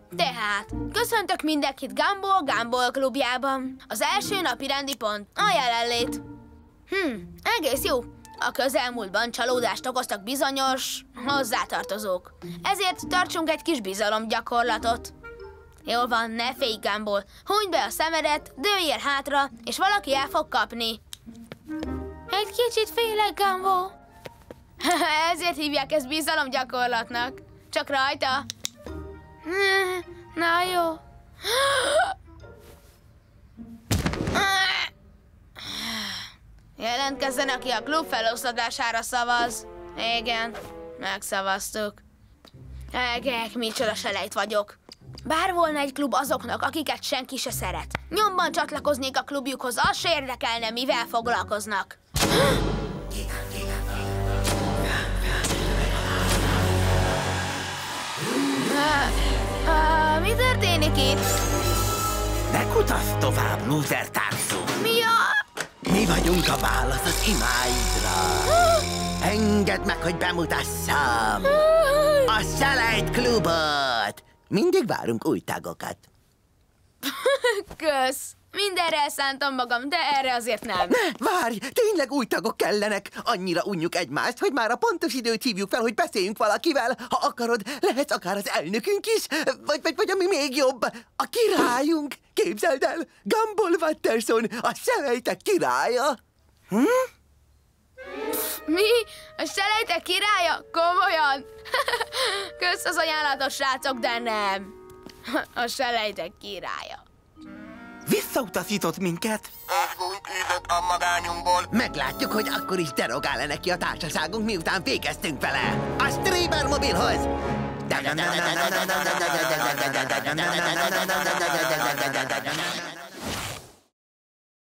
Tehát, köszöntök mindenkit Gumball klubjában. Az első napi rendi pont a jelenlét. Egész jó. A közelmúltban csalódást okoztak bizonyos hozzátartozók. Ezért tartsunk egy kis bizalomgyakorlatot. Jól van, ne félj, Gumball. Hunyd be a szemedet, dőljél hátra, és valaki el fog kapni. Egy kicsit félek, Gumball. Ezért hívják ezt bizalomgyakorlatnak. Csak rajta. Na jó. Jelentkezzen, aki a klub feloszlatására szavaz. Igen, megszavaztuk. Egek, micsoda selejt vagyok. Bár volna egy klub azoknak, akiket senki se szeret. Nyomban csatlakoznék a klubjukhoz, az se érdekelne, mivel foglalkoznak. Mi történik itt? Ne kutasd tovább, lúzer társzó! Mi a... Mi vagyunk a válasz az imáidra. Engedd meg, hogy bemutassam a Selejt klubot. Mindig várunk új tagokat. Kösz! Mindenre elszántam magam, de erre azért nem. Ne, várj! Tényleg új tagok kellenek. Annyira unjuk egymást, hogy már a pontos időt hívjuk fel, hogy beszéljünk valakivel. Ha akarod, lehetsz akár az elnökünk is, vagy ami még jobb, a királyunk. Képzeld el, Gumball Watterson, a selejtek királya. Mi? A selejtek királya? Komolyan? Kösz az ajánlatos, srácok, de nem. A selejtek királya. Visszautasított minket. Elfújt ízet a magányunkból. Meglátjuk, hogy akkor is derogál-e neki a társaságunk, miután végeztünk vele. A Streamer mobilhoz!